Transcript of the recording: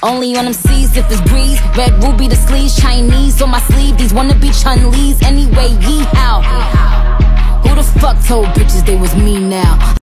Only on them C's if it's breeze. Red ruby the sleeves, Chinese on my sleeve. These wanna be Chun-Li's anyway, yeehaw. Who the fuck told bitches they was me now?